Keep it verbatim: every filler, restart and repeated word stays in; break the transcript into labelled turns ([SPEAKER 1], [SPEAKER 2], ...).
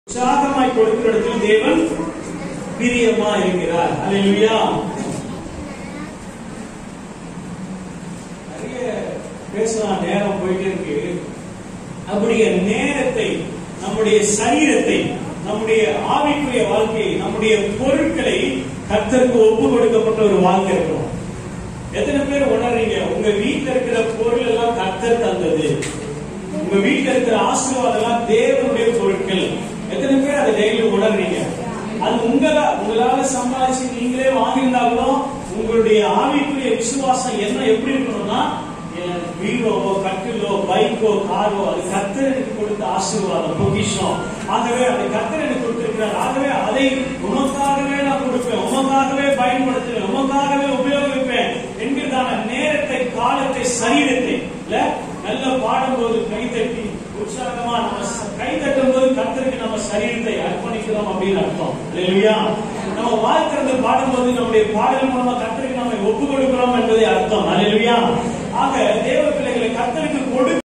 [SPEAKER 1] உற்சாகமாய் கொடுக்கிற இடத்தில் தேவன் பிரியமா இருக்கிறார். அல்லேலூயா. நிறைய பேசலாம், நேரம் போயிட்டே இருக்கு. நம்முடைய நேரத்தை, நம்முடைய சரீரத்தை, நம்முடைய ஆவிக்குரிய வாழ்க்கையை, நம்முடைய பொருட்களை கர்த்தருக்கு ஒப்பு கொடுக்கப்பட்ட ஒரு வாழ்க்கை இருக்கணும். எத்தனை பேர் உணர்றீங்க உங்க வீட்டில் இருக்கிற பொருள் எல்லாம் கர்த்தர் தந்தது? உங்க வீட்டில் இருக்கிற ஆசீர்வாதம் எல்லாம் தேவனுடைய பொருட்கள். எத்தனை பேர் அதை டெய்லி உணர்றீங்க? அது உங்களா உங்களால சம்பாதிச்சு நீங்களே வாங்கியிருந்தாலும் உங்களுடைய ஆவிக்குரிய விசுவாசம் என்ன எப்படி இருக்கணும்னா, வீடோவோ கட்டிலோ பைக்கோ காரோ அது கர்த்தர் எனக்கு கொடுத்த ஆசீர்வாதம், பொக்கிஷம். ஆகவே அதை கர்த்தர் எனக்கு கொடுத்திருக்கிறார். ஆகவே அதை உமக்காகவே நான் கொடுப்பேன், உமக்காகவே பயன்படுத்துவேன், உமக்காகவே உபயோகிப்பேன் என்கிறதான நேரத்தை, காலத்தை, சரீரத்தை நல்ல பாடும்போது கைதட்டி உற்சாகமா நம்ம கை தட்டும் போது கர்த்தருக்கு நம்ம சரீரத்தை அர்ப்பணிக்கிறோம் அப்படின்னு அர்த்தம். இல்லையா? நம்ம வாழ்க்கிறது பாடும்போது நம்முடைய பாடல் மூலமா கர்த்தருக்கு நம்ம ஒப்பு கொடுக்கிறோம் என்பதை அர்த்தம். அல்லேலூயா. ஆக தேவ பிள்ளைகளை கர்த்தருக்கு கொடு